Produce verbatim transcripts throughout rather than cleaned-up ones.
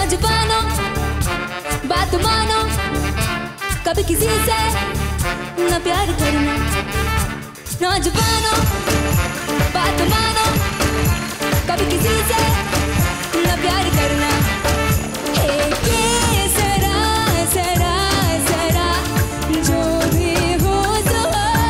नौजवानों बात मानो, कभी किसी से न प्यार करना। नौजवानों बात मानो, कभी किसी से न प्यार करना। हे के सरा सरा सरा जो भी हो सो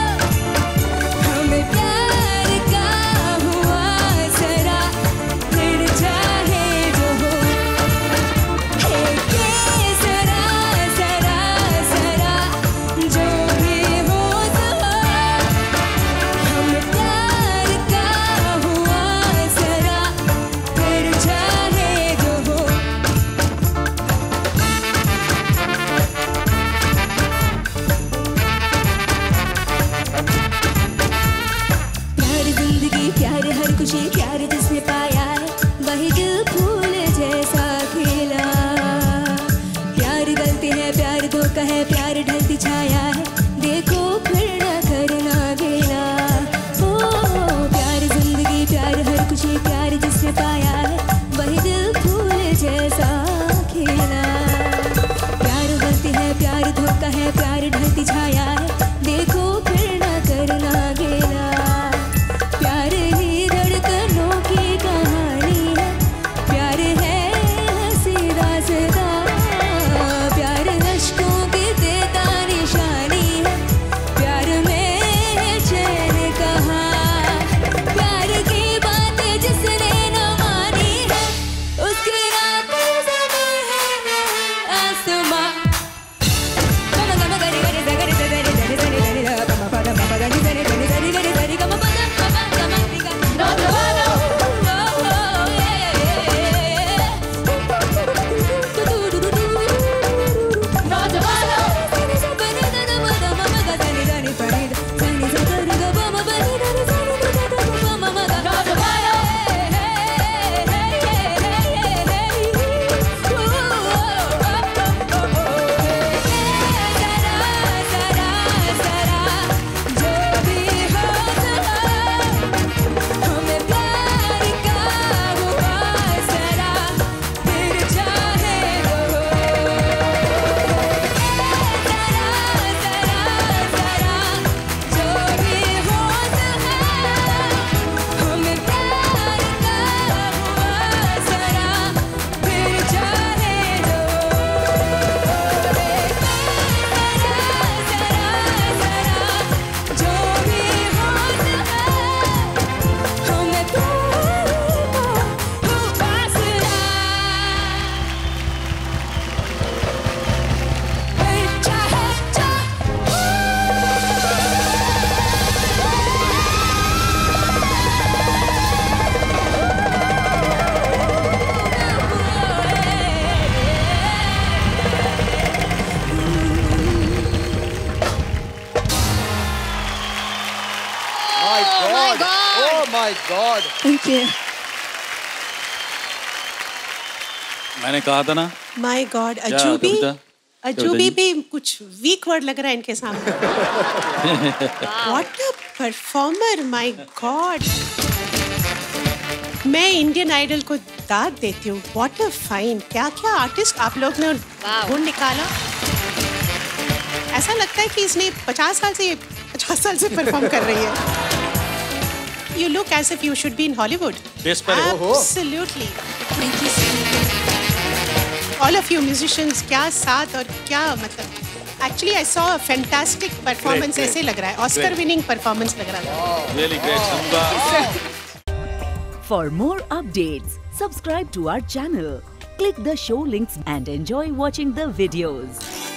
हमें प्यार का हुआ सरा, फिर चाहे जो हो। हे के सरा सरा सरा जो भी हो सो हमें प्यार का हुआ सरा, फिर चाहे जो हो। प्यार जिंदगी प्यार हर खुशी प्यार जिसने पाया है, वही दिल फूल जैसा खिला। प्यार गलती है प्यार धोखा है, प्यार ढलती छाया है, देखो फिर न करना गिला। ओ प्यार जिंदगी प्यार हर खुशी प्यार जिसने पाया है, वही दिल फूल जैसा खिला। प्यार गलती है प्यार धोखा है, प्यार ढलती छाया है, देखो फिर न करना गिला। प्यार ही धड़कनों की कहानी है, प्यार है हंसी रास्ता, प्यार अश्कों की देता निशानी है, प्यार में है चैन कहाँ। प्यार की बातें जिसने न मानी है, उसकी रातें ज़मीं है आसमां। My God. Thank you. मैंने कहा था ना। My God, क्या अजूबी कविता? अजूबी भी कुछ वीक वर्ड लग रहा है इनके सामने। What a performer, my God. मैं इंडियन आइडल को दाद देती हूँ। What a fine. क्या क्या आर्टिस्ट आप लोग ने ढूंढ निकाला। ऐसा लगता है कि इसने पचास साल से पचास साल से परफॉर्म कर रही है। You look as if you should be in Hollywood. Yes, absolutely. Thank you so much. All of you musicians, क्या साथ और क्या मतलब. Actually, I saw a fantastic performance. Great, ऐसे लग रहा है. Oscar winning performance लग रहा है. Wow. Really great, Shanmukha. For more updates, subscribe to our channel, click the show links and enjoy watching the videos.